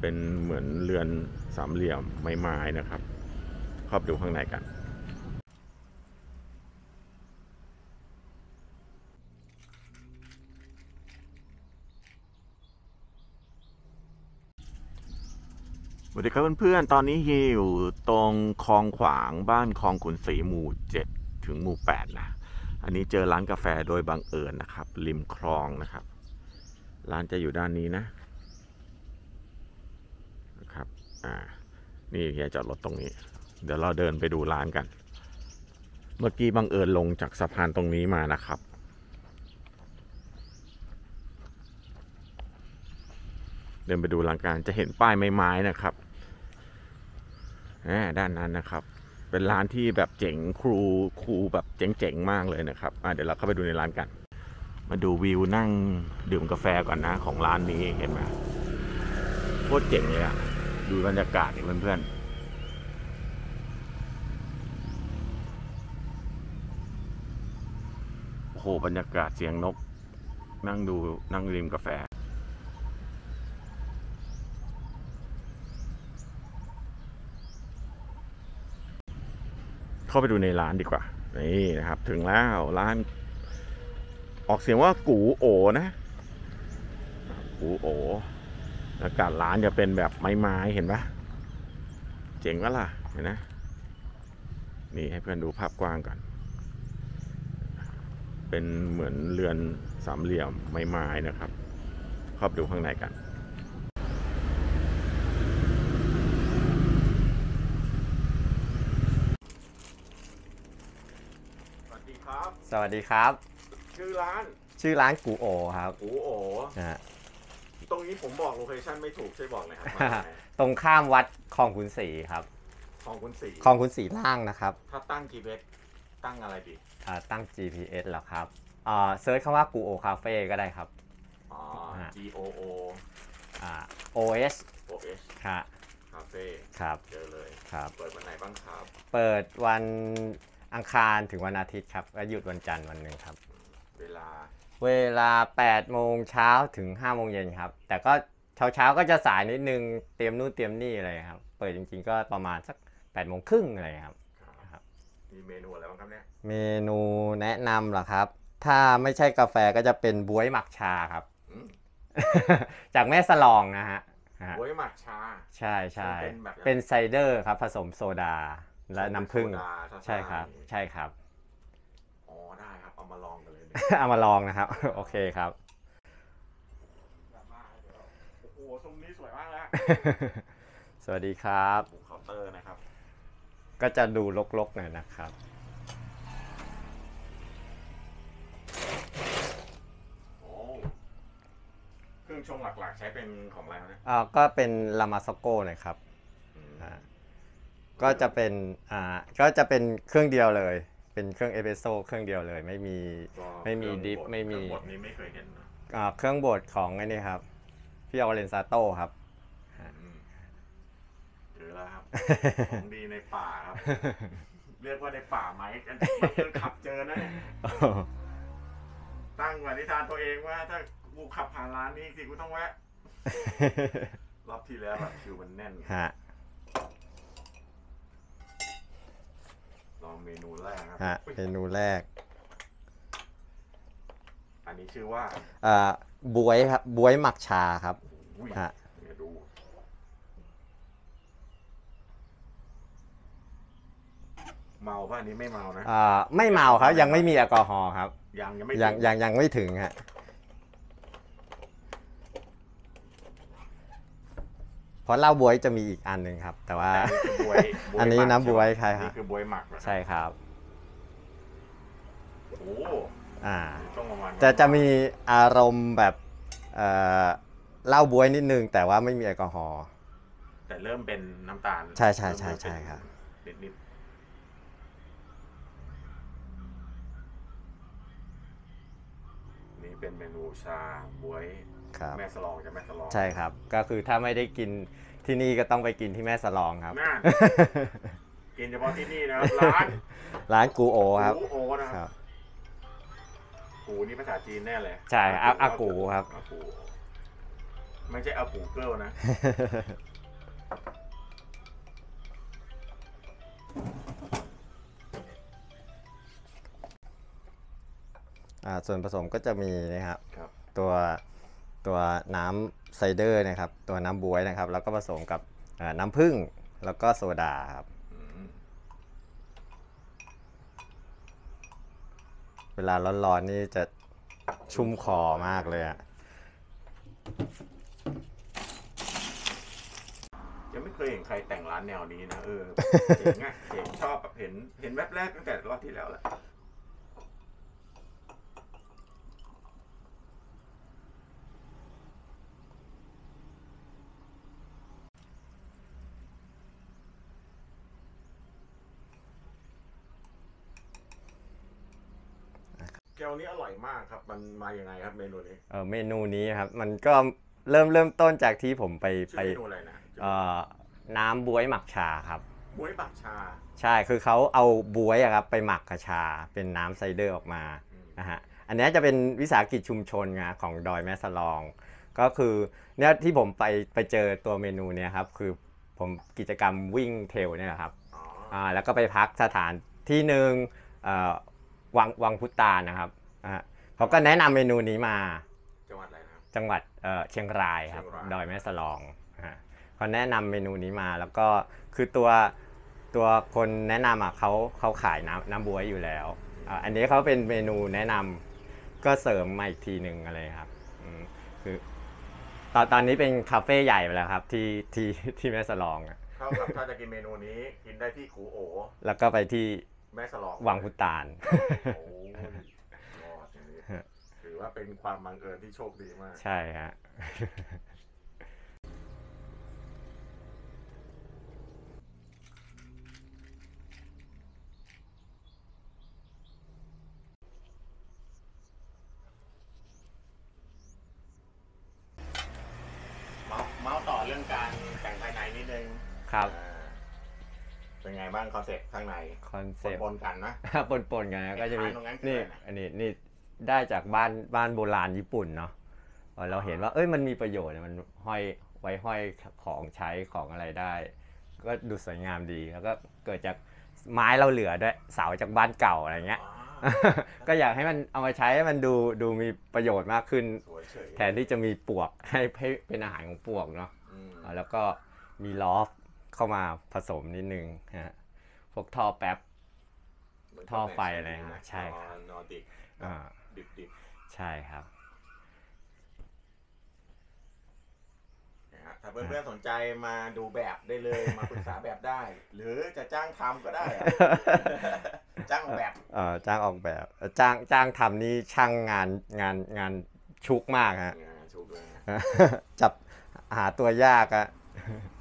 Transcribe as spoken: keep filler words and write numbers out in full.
เป็นเหมือนเรือนสามเหลี่ยมไม้ๆนะครับเข้าไปดูข้างในกันสวัสดีครับเพื่อนๆตอนนี้อยู่ตรงคลองขวางบ้านคลองขุนศรีหมู่เจ็ดถึงหมู่แปดนะอันนี้เจอร้านกาแฟโดยบังเอิญนะครับริมคลองนะครับร้านจะอยู่ด้านนี้นะนะครับอ่านี่เฮียจอดรถตรงนี้เดี๋ยวเราเดินไปดูร้านกันเมื่อกี้บังเอิญลงจากสะพานตรงนี้มานะครับเดินไปดูร้านกันจะเห็นป้ายไม้ๆนะครับด้านนั้นนะครับเป็นร้านที่แบบเจ๋งครูครูแบบเจ๋งๆมากเลยนะครับเดี๋ยวเราเข้าไปดูในร้านกันมาดูวิวนั่งดื่มกาแฟก่อนนะของร้านนี้เห็นไหมโคตรเจ๋งเลยอะดูบรรยากาศเพื่อนๆโอ้โหบรรยากาศเสียงนกนั่งดูนั่งริมกาแฟเข้าไปดูในร้านดีกว่านี่นะครับถึงแล้วร้านออกเสียงว่ากูโอนะกูโออากาศร้านจะเป็นแบบไม้ๆเห็นปะเจ๋งวะล่ะเห็นนะนี่ให้เพื่อนดูภาพกว้างก่อนเป็นเหมือนเรือนสามเหลี่ยมไม้ๆนะครับเข้าไปดูข้างในกันสวัสดีครับชื่อร้านชื่อร้านกูโอครับกูโอนะตรงนี้ผมบอกโลเคชั่นไม่ถูกช่วยบอกหน่อยครับตรงข้ามวัดคลองขุนศรีครับคลองขุนศรีคลองขุนศรีล่างนะครับถ้าตั้ง จี พี เอส ตั้งอะไรดีตั้ง จี พี เอส เหรอครับอ่าเซิร์ชคำว่ากูโอคาเฟ่ก็ได้ครับอ๋อ G O O อ่า O S O S ค่ะคาเฟ่ครับเจอเลยครับเปิดวันไหนบ้างครับเปิดวันอังคารถึงวันอาทิตย์ครับและหยุดวันจันทร์วันหนึ่งครับเวลาเวลาแปดโมงเช้าถึงห้าโมงเย็นครับแต่ก็เช้าเช้าก็จะสายนิดนึงเตรียมนู่นเตรียมนี่อะไรครับเปิดจริงๆก็ประมาณสักแปดโมงครึ่งอะไรครับมีเมนูอะไรบ้างครับเนี่ยเมนูแนะนำเหรอครับถ้าไม่ใช่กาแฟก็จะเป็นบ๊วยหมักชาครับจากแม่สลองนะฮะบ๊วยหมักชาใช่ใช่เป็นไซเดอร์ครับผสมโซดาและน้ำผึ้งใช่ครับใช่ครับอ๋อได้ครับเอามาลองกันเลยเอามาลองนะครับโอเคครับโอ้โหตรงนี้สวยมากแล้วสวัสดีครับเคาน์เตอร์นะครับก็จะดูรกๆหน่อยนะครับเครื่องชงหลักๆใช้เป็นของอะไรนะอ่าก็เป็นลามาซโก้นะครับอ่าก็จะเป็นอ่าก็จะเป็นเครื่องเดียวเลยเป็นเครื่องเอสเปรสโซ่เครื่องเดียวเลยไม่มีไม่มีดิฟไม่มีเครื่องบดนี้ไม่เคยเห็นนะอ่าเครื่องบดของไอ้นี่ครับพี่ออเรนซาโต้ครับเจอแล้วครับของดีในป่าครับเรียกว่าในป่าไหมกันมันขับเจอนะตั้งวันนิทานตัวเองว่าถ้ากูขับผ่านร้านนี้สิกูต้องแวะรอบที่แล้วแบบคิวมันแน่นฮะลองเมนูแรกครับฮะเมนูแรกอันนี้ชื่อว่าอ่าบ๊วยครับบ๊วยหมักชาครับฮะดูเมาป่ะอันนี้ไม่เมานะอ่าไม่เมาครับยังไม่มีแอลกอฮอล์ครับยังยังไม่ยังยังยังไม่ถึงฮะเพราะเหล้าบ๊วยจะมีอีกอันหนึ่งครับแต่ว่าอันนี้น้ำบ๊วยใช่ครับนี่คือบ๊วยหมักใช่ครับโอ้อ่าจะจะมีอารมณ์แบบเอ่อเหล้าบ๊วยนิดนึงแต่ว่าไม่มีแอลกอฮอล์แต่เริ่มเป็นน้ำตาลใช่ใช่ใช่ใช่ครับนิดๆนี่เป็นเมนูชาบ๊วยแม่สลองจะแม่สลองใช่ครับก็คือถ้าไม่ได้กินที่นี่ก็ต้องไปกินที่แม่สลองครับกินเฉพาะที่นี่นะครับร้านร้านกูโอครับกูโอนะครับกูนี่ภาษาจีนแน่เลยใช่อากูครับไม่ใช่เอาปูเกิลนะอ่าส่วนผสมก็จะมีนะครับครับตัวตัวน้ำไซเดอร์นะครับ ตัวน้ำบ๊วยนะครับ แล้วก็ผสมกับอ่าน้ำผึ้งแล้วก็โซดาครับอืมเวลาร้อนๆนี่จะชุ่มคอมากเลยอ่ะยังไม่เคยเห็นใครแต่งร้านแนวนี้นะเออเจ๋งอ่ะเจ๋งชอบแบบเห็นเห็นแวบแรกตั้งแต่รอบที่แล้วแหละแก้วนี้อร่อยมากครับมันมายังไงครับเมนูนี้เออเมนูนี้ครับมันก็เริ่มเริ่มต้นจากที่ผมไปชื่อไปเมนูอะไรนะเอ่อน้ำบ๊วยหมักชาครับบ๊วยบักชาใช่คือเขาเอาบ๊วยอะครับไปหมักกับชาเป็นน้ำไซเดอร์ออกมาอืมนะฮะอันนี้จะเป็นวิสาหกิจชุมชนไงของดอยแม่สลอง ก็คือเนี่ยที่ผมไปไปเจอตัวเมนูเนี่ยครับคือผมกิจกรรมวิ่งเทรลเนี่ยแหละครับอ๋ออ่าแล้วก็ไปพักสถานที่หนึ่งเอ่อวังวังพุตานนะครับอ่าเขาก็แนะนำเมนูนี้มาจังหวัดอะไรนะครับจังหวัดเอ่อเชียงรายครับเชียงรายดอยแม่สลองฮะเขาแนะนำเมนูนี้มาแล้วก็คือตัวตัวคนแนะนำอ่ะเขาเขาขายน้ำน้ำบ๊วยอยู่แล้วอ่าอันนี้เขาเป็นเมนูแนะนำก็เสริมมาอีกทีหนึ่งอะไรครับอืมคือตอนตอนนี้เป็นคาเฟ่ใหญ่ไปแล้วครับที่ที่ที่แม่สลองอะเท่ากับถ้าจะกินเมนูนี้กินได้ที่คูโอแล้วก็ไปที่แม่สลองวังพุตานโอ้ยรอดอย่างนี้ถือว่าเป็นความบังเอิญที่โชคดีมากใช่ฮะเมาส์เมาส์ต่อเรื่องการแต่งภายในนิดนึงครับอ่าเป็นไงบ้างคอนเซ็ปต์ข้างในคอนเซ็ปต์ปนๆกันนะปนปนๆกันนะก็จะมีตรงนั้นคือนี่อะไรนะอันนี้นี่ได้จากบ้านบ้านโบราณญี่ปุ่นเนาะพอเราเห็นว่าเอ้ยมันมีประโยชน์เนี่ยมันห้อยไว้ห้อยของใช้ของอะไรได้ ก็ดูสวยงามดีแล้วก็เกิดจากไม้เราเหลือด้วยเสาจากบ้านเก่าอะไรเงี้ยอ๋อก็อยากให้มันเอามาใช้ให้มันดูดูมีประโยชน์มากขึ้นสวยเฉยแทนที่จะมีปลวกให้ให้เป็นอาหารของปลวกเนาะอืมอ่าแล้วก็มีลอฟเข้ามาผสมนิดนึงฮะพวกท่อแป๊บเหมืนท่อไฟอะไรนฮะใช่ครับนอร์ดิกอ่าดิบใช่ครับๆนะฮะถ้าเพื่อนๆสนใจมาดูแบบได้เลย มาปรึกษาแบบได้ หรือจะจ้างทำก็ได้อะ จ้างออกแบบเอ่อจ้างออกแบบเอ่อจ้างจ้างทำนี่ช่างงานงานงานชุกมากฮะงานชุบเลยนะจับหาตัวยากอะอ